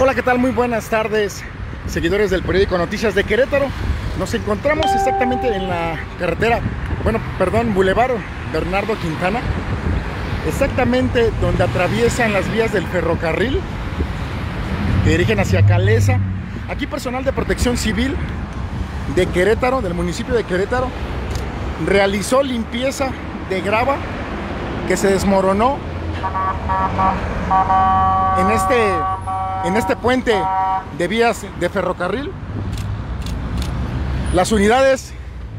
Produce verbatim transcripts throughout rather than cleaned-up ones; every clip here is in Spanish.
Hola, ¿qué tal? Muy buenas tardes, seguidores del periódico Noticias de Querétaro. Nos encontramos exactamente en la carretera, bueno, perdón, Boulevard Bernardo Quintana, exactamente donde atraviesan las vías del ferrocarril que dirigen hacia Calesa. Aquí personal de Protección Civil de Querétaro, del municipio de Querétaro, realizó limpieza de grava que se desmoronó en este, en este puente de vías de ferrocarril. Las unidades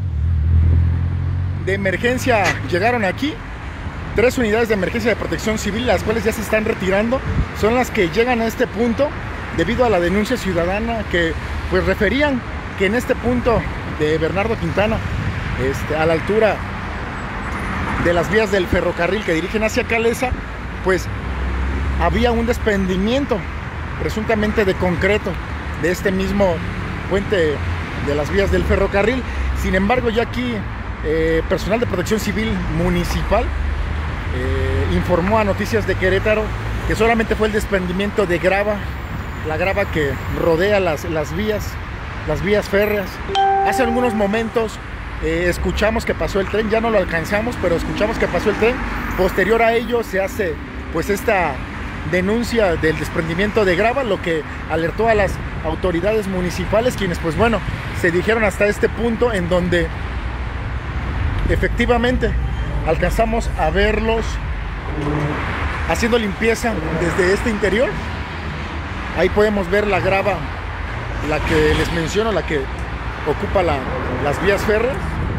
de emergencia llegaron aquí, tres unidades de emergencia de Protección Civil, las cuales ya se están retirando, son las que llegan a este punto debido a la denuncia ciudadana que pues referían que en este punto de Bernardo Quintana, este, a la altura de las vías del ferrocarril que dirigen hacia Calesa, pues había un desprendimiento presuntamente de concreto de este mismo puente de las vías del ferrocarril. Sin embargo, ya aquí eh, personal de Protección Civil municipal eh, informó a Noticias de Querétaro que solamente fue el desprendimiento de grava, la grava que rodea las, las vías, las vías férreas. Hace algunos momentos eh, escuchamos que pasó el tren, ya no lo alcanzamos, pero escuchamos que pasó el tren. Posterior a ello se hace pues esta denuncia del desprendimiento de grava, lo que alertó a las autoridades municipales, quienes pues bueno, se dirigieron hasta este punto en donde efectivamente alcanzamos a verlos haciendo limpieza desde este interior. Ahí podemos ver la grava, la que les menciono, la que ocupa la, las vías férreas.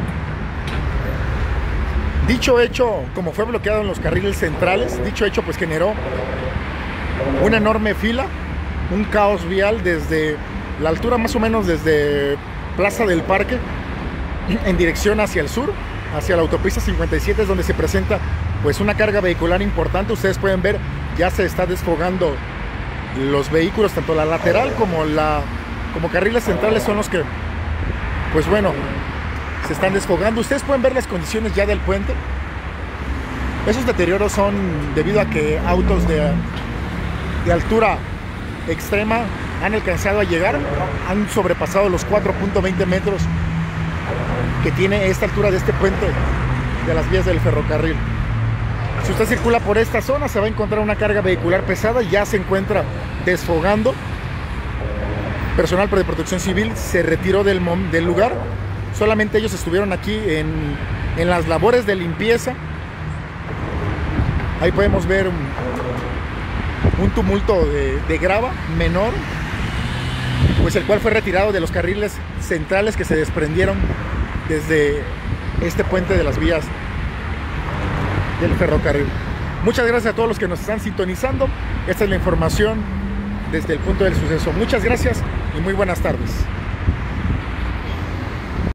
Dicho hecho, como fue bloqueado en los carriles centrales, dicho hecho pues generó una enorme fila, un caos vial desde la altura más o menos desde Plaza del Parque en dirección hacia el sur, hacia la autopista cincuenta y siete, es donde se presenta pues una carga vehicular importante. Ustedes pueden ver, ya se está desfogando los vehículos, tanto la lateral como la como carriles centrales son los que pues bueno se están desfogando. Ustedes pueden ver las condiciones ya del puente. Esos deterioros son debido a que autos de, de altura extrema han alcanzado a llegar, han sobrepasado los cuatro punto veinte metros que tiene esta altura de este puente de las vías del ferrocarril. Si usted circula por esta zona se va a encontrar una carga vehicular pesada, ya se encuentra desfogando. Personal de Protección Civil se retiró del, del lugar, solamente ellos estuvieron aquí en, en las labores de limpieza. Ahí podemos ver un, un tumulto de, de grava menor, pues el cual fue retirado de los carriles centrales que se desprendieron desde este puente de las vías del ferrocarril. Muchas gracias a todos los que nos están sintonizando. Esta es la información desde el punto del suceso. Muchas gracias y muy buenas tardes.